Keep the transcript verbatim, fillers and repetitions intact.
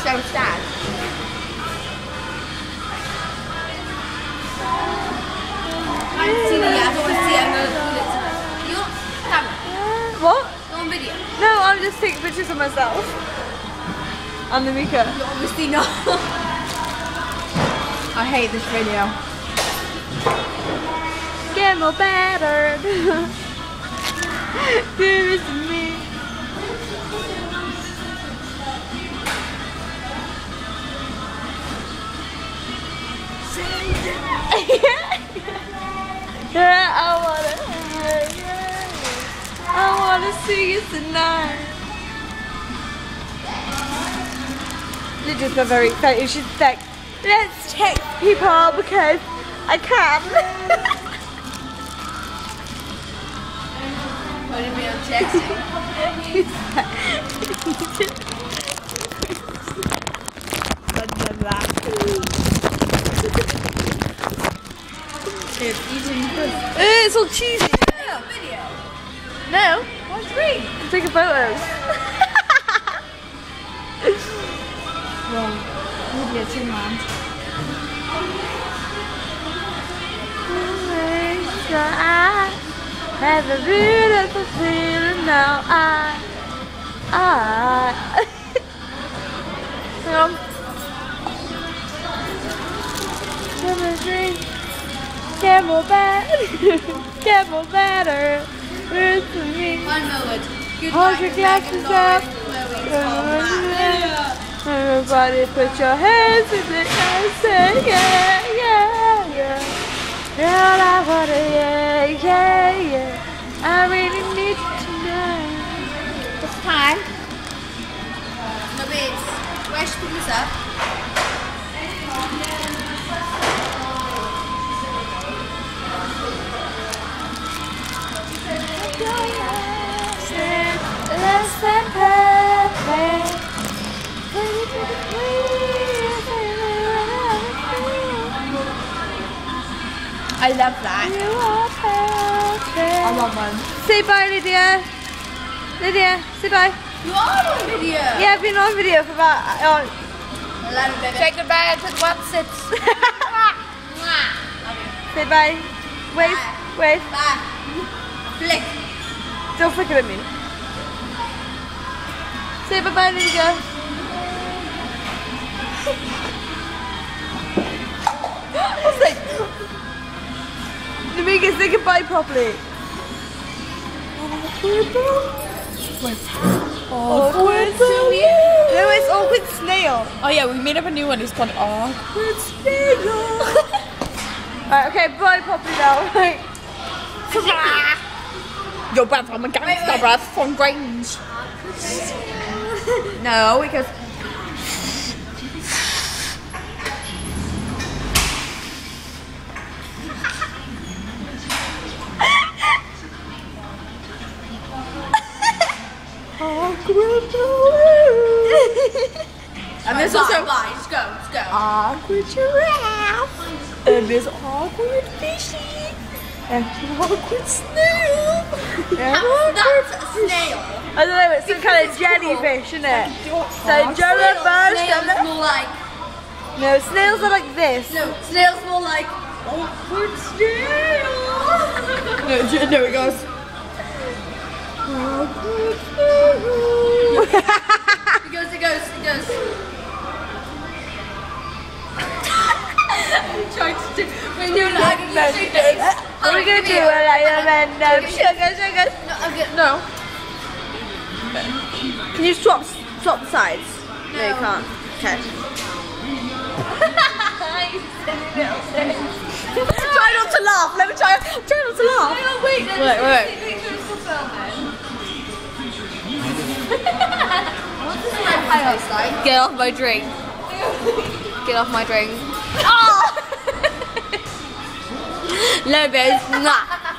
don't stand. I haven't seen it yet. I don't want to see it. I'm going to put it to her. You're on camera. What? You're on video. No, I'm just taking pictures of myself. And Namika. You're obviously not. I hate this video. Get more better. Give it to me. Yeah, I wanna, yeah, I wanna see you tonight. Lydia's not very excited. She's like, let's text people because I can. What did we on texting? It's all cheesy. No video. No. What's green? I'm taking photos. Well, Lydia, it's your mom. I have a beautiful feeling now. I, I. Hang on. Come and drink. Get more better. Get more better. It's for me. One moment. Good Hold night, your Rebecca, glasses Lauren, up. Chloe, Tom, Matt. Everybody put your hands in the air and say yeah, yeah, yeah. Girl, I wanna, yeah, yeah, yeah. I really need you tonight. What's the time? No, babes. Where should we put this up? Less than perfect. I love that. You are perfect. I want one. Say bye, Lydia. Lydia, say bye. You are on video. Yeah, I've been on video for about. Uh, I love it, baby. Say goodbye to the one sits. say bye. Wave, Bye. wave. Bye. Flick. Don't flick it at me. Say bye bye, Lydia. What's that? Namika, say goodbye properly. Awkward Snail. No, it's Awkward Snail. Oh yeah, we made up a new one. It's called Awkward Snail. Alright, okay, bye properly now. Right. Yo, bruv, I'm a gangster, bruv, from Grange. No, because... And there's also... Bye, just go, just go. Awkward giraffe. And there's awkward fishy. And awkward snail. And awkward That's a snail. I don't know, it's some kind of jellyfish, isn't it? So jellyfish. Snails more like... No, snails are like this. No, snails more like... Awkward snail. No, no, it goes... Awkward snail. It goes, it goes, it goes. I'm trying to do... We're doing it, I can do two things. We're gonna do it like a random sugar, sugar. No, I'm good. No. Can you swap, swap the sides? No, no you can't. Okay. Try not to laugh. Let me try. Try not to laugh. Hang on, wait. Wait, wait, wait. Make sure it's still filming. What does my pie taste like? Get off my drink. Get off my drink. Oh! No, babe. Nah.